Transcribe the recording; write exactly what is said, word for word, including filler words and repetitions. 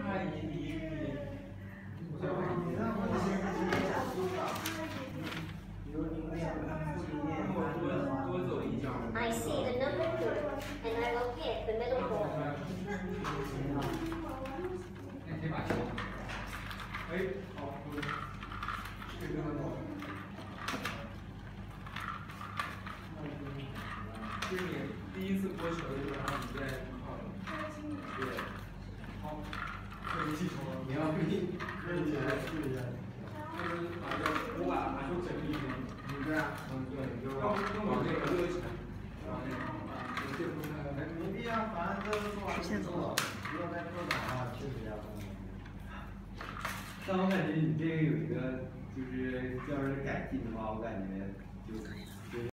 I see the number two, and I locate the middle ball. 哎，好，这个很好。就是你第一次播球的时候，然后你在靠对，好，可以记仇了。你要可以可以来试一下。就是把这个，我把把球整理一遍。你这样，嗯，对，你就往往这个热起来，往那个啊，这部分没必要，反正都是做完了，不用再做的话，确实要。但我感觉你这个有一个就是要是改进的话，我感觉就。